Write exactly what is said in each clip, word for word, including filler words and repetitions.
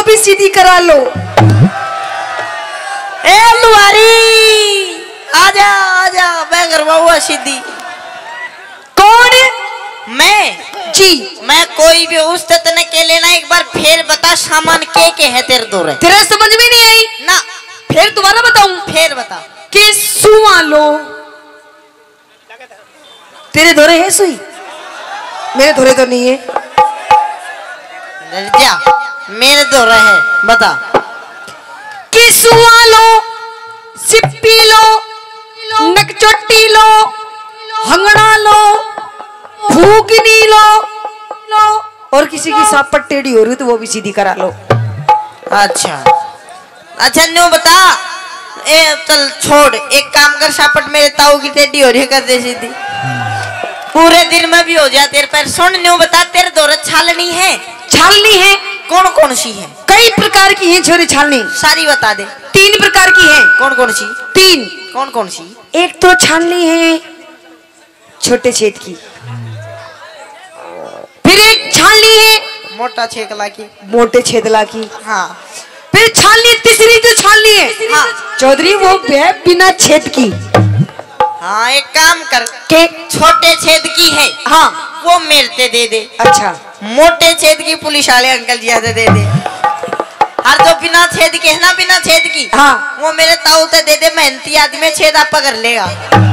भी सीधी करा लो। ए लुहारी आजा आजा, मैं करवाऊंगा सीधी। कौन? मैं जी। मैं कोई भी उस तने के लेना, एक बार फिर बता सामान के के है तेरे दो रे। तेरे समझ में नहीं आई ना, फिर दोबारा बताऊं? फिर बता। कि सुआ लो। तेरे धोरे है सुई? मेरे धोरे तो नहीं है। जा, मेरे दो रहे बता। कि सुआ लो, सिप्पी लो, नकचोटी लो, हंगड़ा लो, भूगनी लो, लो और किसी की सापट टेढ़ी हो रही तो वो भी सीधी करा लो। अच्छा अच्छा न्यू बता। ए चल छोड़, एक काम कर, सापट मेरे ताऊ की टेढ़ी हो रही है, कर दे सीधी। पूरे दिन में भी हो जाए तेरे पैर। सुन न्यू बता, तेरे दौरे छालनी है? छालनी है। कौन कौन सी है? कई प्रकार की है छोरी छालनी। सारी बता दे। तीन प्रकार की है। कौन कौन सी? तीन। कौन कौन सी? एक तो छालनी है छोटे छेद की, फिर एक छालनी है मोटा छेकला की, मोटे छेदला की, हाँ। फिर छालनी तीसरी जो छालनी है, हाँ। चौधरी वो बिना छेद की। हाँ एक काम कर के छोटे छेद की है, हाँ वो मेरे दे दे। अच्छा। मोटे छेद की पुलिस वाले अंकल जी आते दे दे। और जो बिना छेद की है ना, बिना छेद की, हाँ वो मेरे ताऊ से दे दे। मेहनती आदमी छेद आप कर लेगा।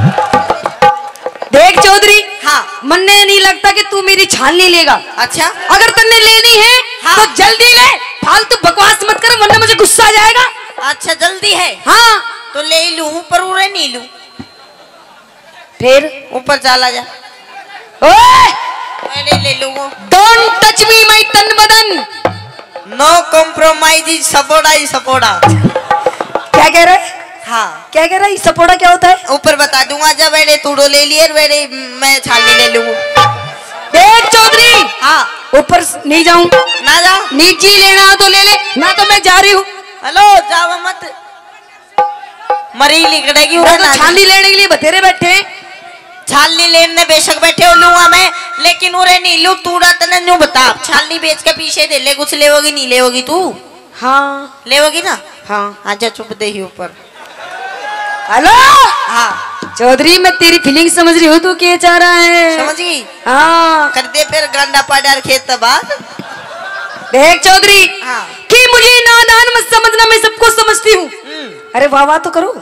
देख चौधरी, हाँ मन्ने नहीं लगता कि तू मेरी छालनी लेगा। अच्छा अगर तन्ने लेनी है हाँ। तो जल्दी ले, फालतू बकवास मत कर वरना मुझे गुस्सा आ जाएगा। अच्छा जल्दी है? हाँ तो ले लूं, ऊपर उड़े नहीं लूं? फिर ऊपर चला जा। ओए मैं ले लूंगा। डोंट टच मी माय तन बदन। नो कॉम्प्रोमाइज इज सपोर्टा इज सपोर्टा। क्या कह रहा है? हाँ क्या कह रहा है? सपोर्टा क्या होता है? ऊपर बता दूंगा। जब मैंने तूड़ो ले लिए मैंने, मैं छालनी ले लूंगा। देख चौधरी, हाँ ऊपर नहीं जाऊं ना जा। नीचे ही लेना हो तो ले ले, ना तो मैं जा रही हूँ। हेलो जाओ मत, मरी लिकड़ेगी। वो तो छालनी लेने के लिए बतेरे बैठे। छालनी लेने बेशक बैठे हो लूंगा मैं, लेकिन उरे नहीं लू। तूड़ा तने न्यू बता, छालनी बेच के पीछे दे ले। कुछ लेवोगी नहीं लेवोगी तू? हाँ लेवोगी ना? हाँ। आजा चुप दे ही ऊपर। हेलो हाँ चौधरी, मैं तेरी फीलिंग समझ रही हूँ, तू क्या चाह रहा है? समझ गई? हाँ कर दे फिर गांडा पाडार खेत बाद। देख चौधरी, हाँ। कि मुझे नादान मत समझना, मैं सबको समझती हूँ। अरे वाह वाह तो करो।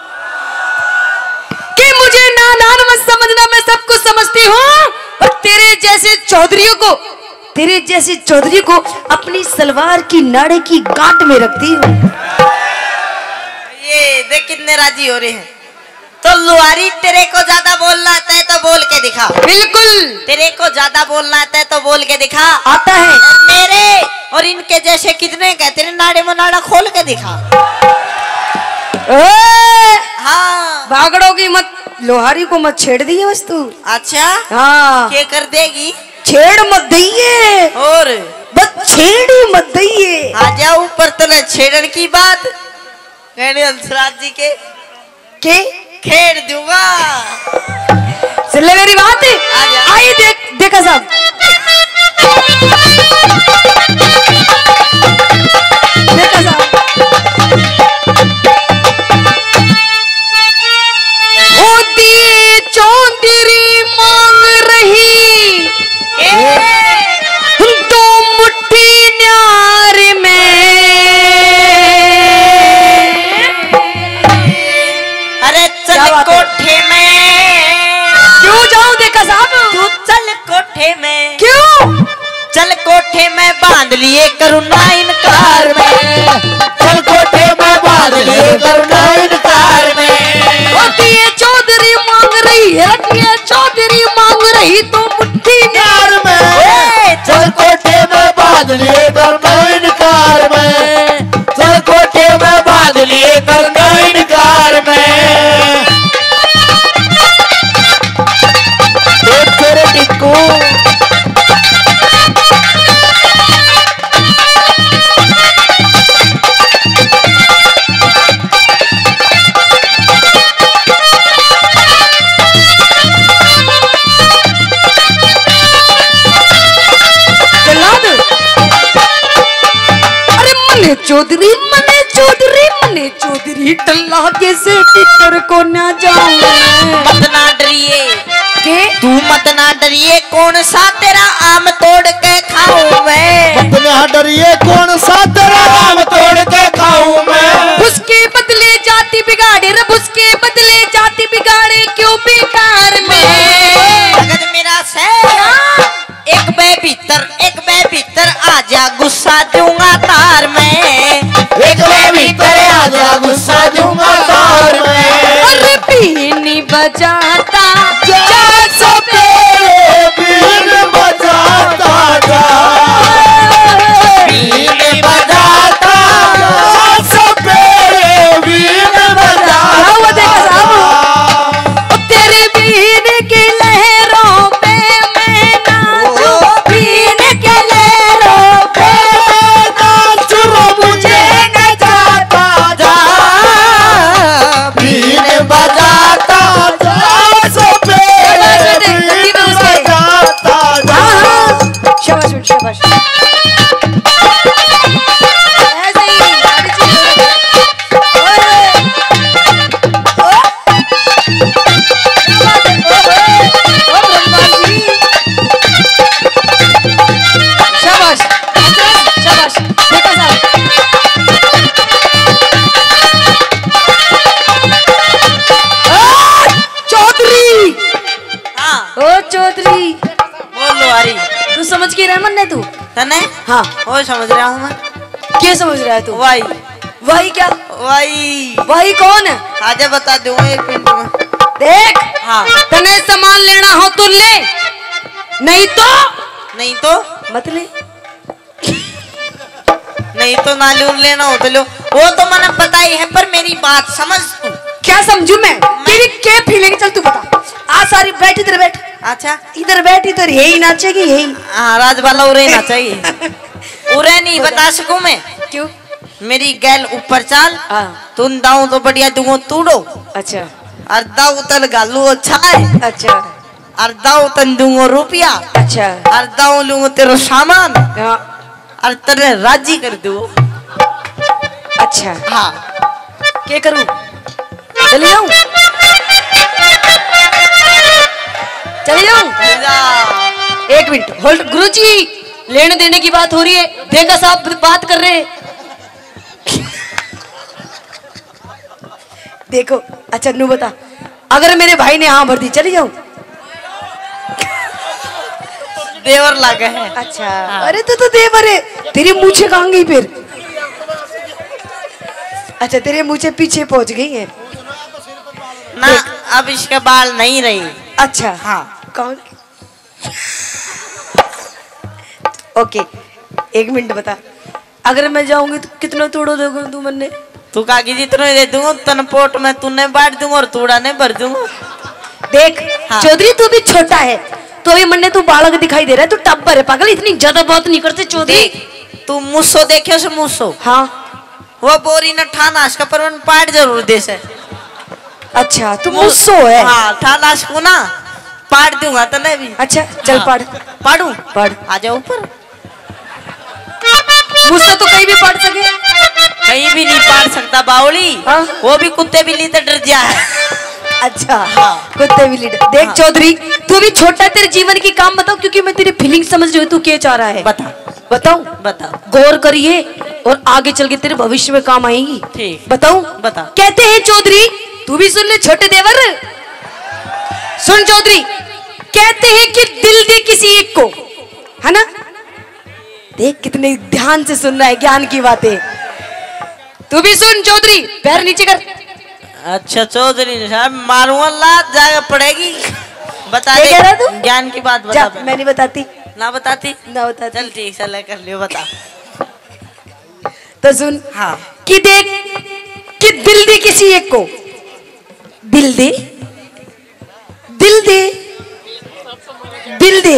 कि मुझे नादान मत समझना, मैं सबको समझती हूँ। और तेरे जैसे चौधरियों को, तेरे जैसे चौधरी को अपनी सलवार की नाड़े की गांठ में रखती हूँ। ये देख कितने राजी हो रहे हैं। तो लुहारी, तेरे को ज्यादा बोलना आता है तो बोल के दिखा। बिल्कुल। तेरे को ज्यादा बोलना आता है तो बोल के दिखा। आता है। और मेरे और इनके जैसे कितने कहते हैं, नाड़े में नाड़ा खोल के दिखा। ए, हाँ भागड़ों की मत, लोहारी को मत छेड़ दिए बस तू। अच्छा हाँ क्या कर देगी? छेड़ मत दिए, और बस छेड़ ही मत दिए। आ जा ऊपर तो न छेड़न की बात। कहने हंसराज जी के के खेड़ दूंगा। सुन ले मेरी बात। आई देख, देखा साहब, देखा साहब, होती चौधरी मांग रही दो मुट्ठी न्यार में। अरे चल कोठे में। क्यों जाऊं? देखा साहब, तू चल कोठे में। क्यों? चल कोठे में बांध लिए करुणा इनकार में। चल कोठे में बांध लिए करुणा इनकार में। होती है चौधरी मांग रही है, ये चौधरी मांग रही तो मुट्ठी न्यार में। चल कोठे में बांध लिए करुणा इनकार में। चल कोठे में बांध लिए करुणा इनकार में। तेरे टिक्कू मने चौधरी मने चौधरी टल्ला कैसे भीतर को ना जाऊं मत ना डरिए के तू मत ना डरिए कौन सा तेरा आम तोड़ के खाऊं मैं मत ना डरिए कौन सा तेरा आम तोड़ के खाऊं मैं उसके बदले जाति बिगाड़े रब उसके बदले जाति बिगाड़े क्यों बेकार में अगर मेरा से एक बे भीतर एक बे भीतर आजा गुस्सा दूंगा तार में एक बे भीतर आजा गुस्सा दूंगा तार में अरे पीनी बजाता जा सो तेरे बीन बजाता जा बीन बजाता जा सो तेरे बीन बजाता वो देखा साहब तेरे बीन की लहरों पे मैं नाचूं बीन के लहरों पे मैं नाचूं मुझे नचाता जा बीन बजाता जा सो तेरे बीन बजाता जा शाबाश बेटा, शाबाश ऐसे ही गाड़ी चलो। ओए, ओ, क्या बात है? ओए, ओ ब्रह्मा जी। शाबाश शाबाश देखा साहब ओ, चौधरी हाँ ओ चौधरी बोल लो अरे तू समझ के रहा मन्ने तू तने हाँ वो समझ रहा हूँ मैं क्या समझ रहा है तू वाई वही क्या वाई वही कौन है आजा बता दूंगा एक मिनट में देख हाँ तने सामान लेना हो तो ले नहीं तो नहीं तो मत ले नहीं तो नालूर लेना हो तो लो वो तो मैंने पता ही है पर मेरी बात समझ तू क्या समझू मैं तेरी क्या फीलिंग चल तू बता आ सारी बैठ इधर बैठ अच्छा इधर बैठ इधर यही नाचेगी यही हाँ राज वाला उरे ना चाहिए उरे नहीं बता सकूं मैं क्यों मेरी गैल ऊपर चाल हाँ तुम दाऊ तो बढ़िया दूंगो तूड़ो अच्छा और दाऊ तन गालू अच्छा है अच्छा और दाऊ तन दूंगो रुपया अच्छा और दाऊ लूंगो तेरो सामान हाँ और तेरे राजी कर दू अच्छा हाँ क्या करूं चली जाऊं चली जाऊं एक मिनट होल्ड गुरुजी लेने देने की बात हो रही है देखा साहब बात कर रहे हैं देखो अच्छा नू बता अगर मेरे भाई ने हाँ भर दी चली जाऊं देवर लागे है अच्छा अरे तो तो देवर है तेरी मूछे कहाँ गई फिर अच्छा तेरे मूछे पीछे पहुंच गई है ना अब इसके बाल नहीं रही अच्छा हाँ कौन ओके एक मिनट बता अगर मैं जाऊंगी तो कितना तोड़ो दोगे तू मन्ने तू कागी जितना दे दूंगा तन पोट में तूने बांट दूंगा और तूड़ा ने भर दूंगा देख हाँ। चौधरी तू भी छोटा है तो अभी मन्ने तू बालक दिखाई दे रहा है तू टब्बर है पागल इतनी ज्यादा बात नहीं करते चौधरी देख तू मुस्सो देखे से मुस्सो हाँ वो बोरी न ठानाश का परवन पाट जरूर दे से अच्छा तू मुझसो है हाँ ठानाश को ना पाट दूंगा तो नहीं भी अच्छा चल हाँ। पढ़ पाड़ू पढ़ आ जाओ ऊपर मुझसे तो कहीं भी पढ़ सके कहीं भी नहीं पाट सकता बावली हाँ। वो भी कुत्ते बिल्ली तो डर जा है अच्छा हाँ। कुत्ते भी लीडर देख हाँ। चौधरी तू भी छोटा तेरे जीवन की काम बताओ क्योंकि मैं तेरी फीलिंग समझ रही हूँ तू क्या चाह रहा है बता बताऊं बता गौर करिए और आगे चल के तेरे भविष्य में काम आएगी ठीक। बताऊं बता। कहते हैं चौधरी तू भी सुन ले छोटे देवर सुन चौधरी कहते हैं कि दिल दे किसी एक को है ना देख कितने ध्यान से सुन रहा है ज्ञान की बातें तू भी सुन चौधरी पैर नीचे कर अच्छा चौधरी साहब मारूंगा लात जाकर पड़ेगी बता क्या दे कह रहा तू? ज्ञान की बात जा बता मैं नहीं बताती ना बताती ना बताती चल ठीक चल कर लियो बता तो सुन हाँ कि देख कि दिल दे किसी एक को दिल दे दिल दे दिल दे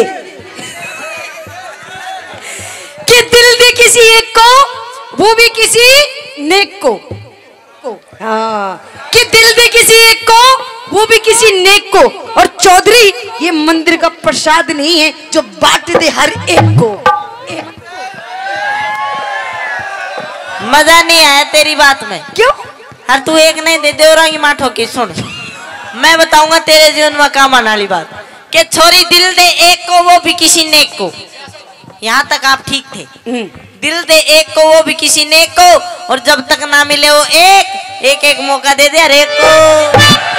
कि दिल दे किसी एक को वो भी किसी नेक को हाँ कि दिल दे किसी एक को वो भी किसी नेक को और चौधरी ये मंदिर का प्रसाद नहीं है जो बांट दे हर एक को मजा नहीं आया तेरी बात में। क्यों? हर तू एक नहीं दे दे और माठो की सुन, मैं बताऊंगा तेरे जीवन में काम आने वाली बात कि छोरी दिल दे एक को वो भी किसी नेक को। यहाँ तक आप ठीक थे। दिल दे एक को वो भी किसी नेक को, और जब तक ना मिले वो एक एक एक मौका दे दे हर एक को।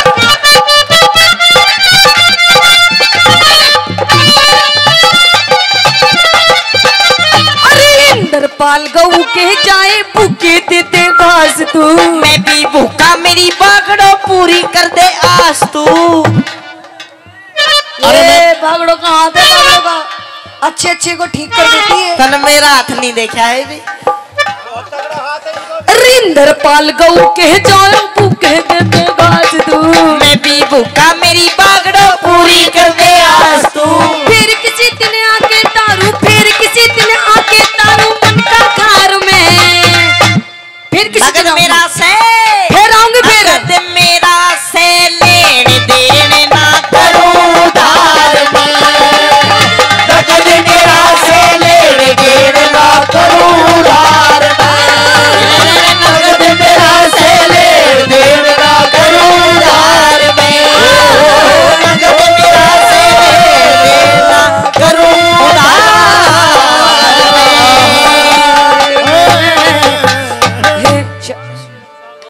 इंद्रपाल गऊ के जाए भूखे देते घास तू, मैं भी भूखा मेरी बागड़ो पूरी कर दे आस तू। अरे बागड़ो का हाथ है, बागड़ो का अच्छे अच्छे को ठीक कर देती है। तन मेरा हाथ नहीं देखा है भी। इंद्रपाल गऊ के जाए भूखे देते घास तू, मैं भी भूखा मेरी बागड़ो पूरी कर दे आस तू। फिर किसी दिन आके तारू, फिर किसी दिन आके तारू मन का घर में, फिर किसी दिन मेरा से